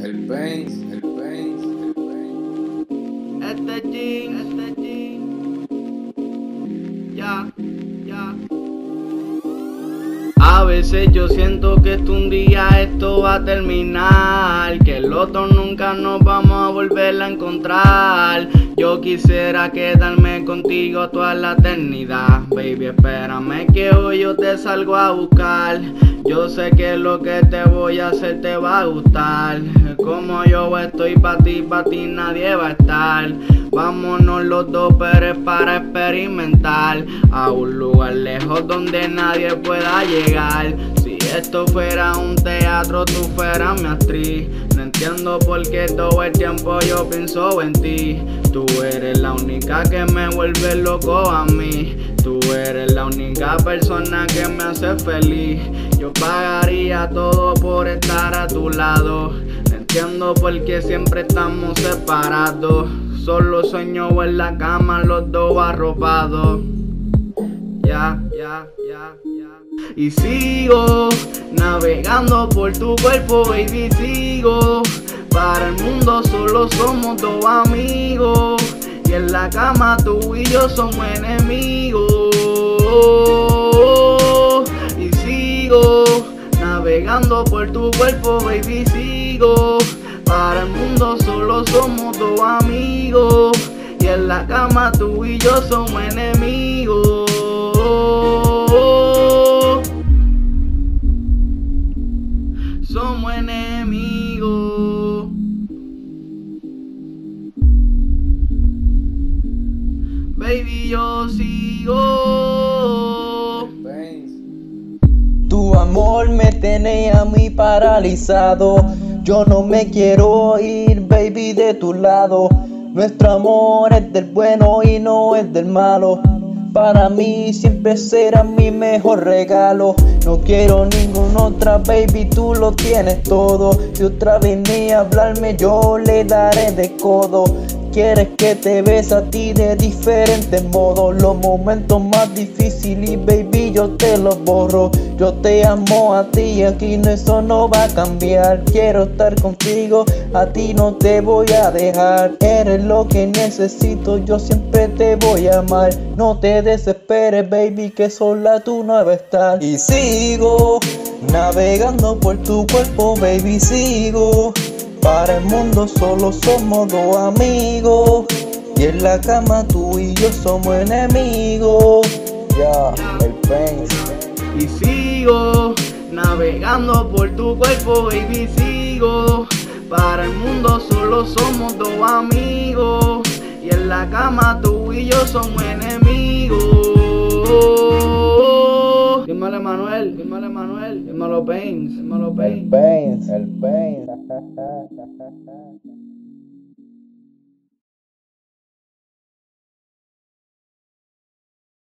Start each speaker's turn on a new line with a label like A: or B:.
A: el pain, el pain, el pain.
B: Este jean, ya, ya. A veces yo siento que un día esto va a terminar, que el otro nunca nos vamos a volver a encontrar. Yo quisiera quedarme contigo toda la eternidad. Baby, espérame que hoy yo te salgo a buscar. Yo sé que lo que te voy a hacer te va a gustar. Como yo estoy pa' ti nadie va a estar. Vámonos los dos, pero es para experimentar, a un lugar lejos donde nadie pueda llegar. Si esto fuera un teatro, tú fueras mi actriz. No entiendo por qué todo el tiempo yo pienso en ti. Tú eres la única que me vuelve loco a mí. Tú eres la única persona que me hace feliz. Yo pagaría todo por estar a tu lado. No entiendo por qué siempre estamos separados. Solo sueño en la cama, los dos arropados. Ya. Y sigo navegando por tu cuerpo, baby, sigo. Para el mundo solo somos dos amigos. Y en la cama tú y yo somos enemigos. Y sigo navegando por tu cuerpo, baby, sigo. Para el mundo solo somos dos amigos. Y en la cama tú y yo somos enemigos. Somos enemigos. Baby, yo sigo.
C: Tu amor me tiene a mí paralizado. Yo no me quiero ir, baby, de tu lado. Nuestro amor es del bueno y no es del malo. Para mí siempre será mi mejor regalo. No quiero ninguna otra, baby, tú lo tienes todo. Si otra viene a hablarme, yo le daré de codo. Quieres que te bese a ti de diferentes modos. Los momentos más difíciles, baby, yo te los borro. Yo te amo a ti y aquí eso no va a cambiar. Quiero estar contigo, a ti no te voy a dejar. Eres lo que necesito, yo siempre te voy a amar. No te desesperes, baby, que sola tú no vas a estar. Y sigo navegando por tu cuerpo, baby, sigo. Para el mundo solo somos dos amigos. Y en la cama tú y yo somos enemigos. Ya, el pain.
B: Y sigo navegando por tu cuerpo, baby, sigo. Para el mundo solo somos dos amigos. Y en la cama tú y yo somos enemigos. Dímelo Manuel, dímelo Manuel, dímelo Pains, dímelo Pains.
C: El pain.